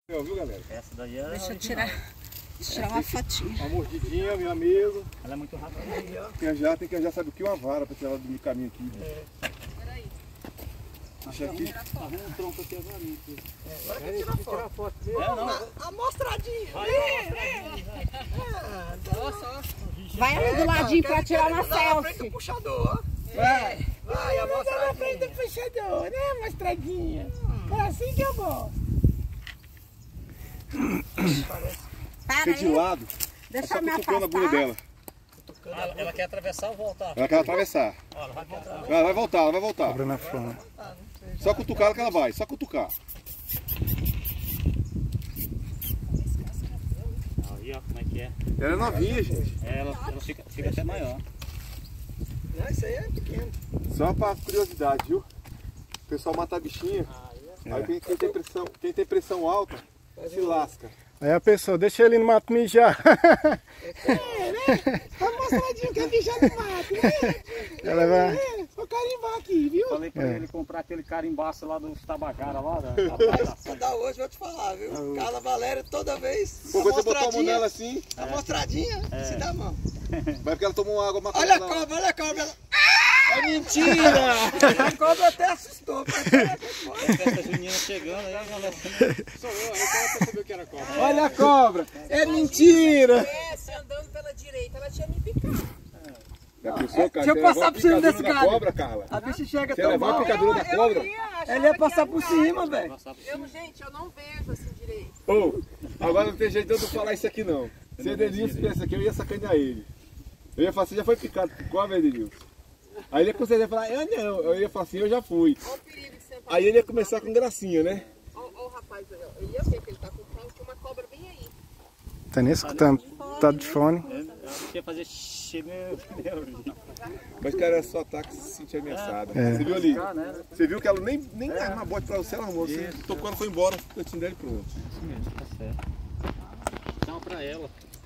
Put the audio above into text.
Viu, galera? Essa daí é. Deixa eu tirar uma fotinha. Uma mordidinha, meu amigo. Ela é muito rápida. Tem que arranjar, sabe o que? Uma vara pra tirar ela do caminho aqui. Peraí. Deixa aqui. Arruma um tronco aqui agora. Agora que tirar a foto dele. Amostradinha. Vai do ladinho pra tirar uma Na frente do selfie. puxador, ó. Vai. Vai, Na frente do amostradinha. puxador, né, mostradinha? É assim que eu gosto. Para Fica de aí. lado. Deixa Só eu me cutucando a bunda afastar. dela. Ela quer atravessar ou voltar? Ela quer atravessar. Ela vai voltar. Ela vai voltar, ela vai voltar. Cobra na frente. Só cutucar ela que ela vai, só cutucar. Aí, ó, como é que é? Ela é novinha, gente. Ela fica até maior. Não, isso aí é pequeno. Só pra curiosidade, viu? O pessoal mata a bichinha. Aí quem tem pressão alta, se lasca. Aí a pessoa, deixa ele no mato mijar. Tá mostradinho que é bicha no mato, né? Ela vai... Vou carimbar aqui, viu? Falei pra ele comprar aquele carimbaço lá dos Tabajara lá. Vou dar hoje, vou te falar, viu? Carla Valéria toda vez. Pô, quando você botou a mão nela assim, Amostradinha, se dá a mão. vai porque ela tomou água, matou Olha a ela. cobra, olha a cobra. Ela... É mentira! A cobra até assustou. Festa junina chegando aí, galera. Sou eu, aí ela percebeu que era cobra. Olha a cobra! É mentira! Se andando pela direita, ela tinha me picado. Já pensou, cara? Deixa eu Você passar levou a por cima desse picadura da cara. cobra, Carla? A bicha chega Você tão levou a mal. picadura da cobra? Ela ia passar por cima, velho. Gente, eu não vejo assim direito. Ô, agora não tem jeito de eu não falar isso aqui não. Se Edenilson pensa aqui, eu ia sacanear ele. Eu ia falar assim, já foi picado por cobra, Edenilson? Aí ele ia conseguir falar, eu não. Eu ia falar assim, eu já fui. Olha o perigo de sentar. Aí ele ia começar com gracinha, né? Olha o rapaz aí, ó. Eu ia ver que ele tá com fome, tinha uma cobra bem aí. Tá nem escutando. Tá de fone. Eu queria fazer meu. Mas cara, só ataque se sentir ameaçada. É. Você viu ali? Você viu que ela nem arma bote pra você, ela armou. Você tocou, ela foi embora, o cantinho dele pronto. Isso mesmo, tá certo. Então pra ela.